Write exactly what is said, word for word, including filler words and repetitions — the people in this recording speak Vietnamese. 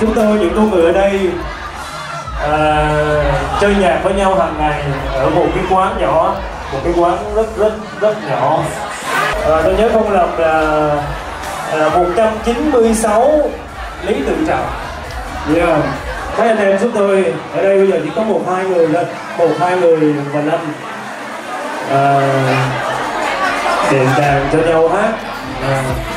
chúng tôi những con người ở đây à, chơi nhạc với nhau hàng ngày ở một cái quán nhỏ, một cái quán rất rất rất nhỏ. À, tôi nhớ không lầm là, là một trăm chín mươi sáu Lý Tự Trọng. Yeah. Các anh em chúng tôi ở đây bây giờ chỉ có một hai người thôi, một hai người và năm à, đệm đàn cho nhau hát. À,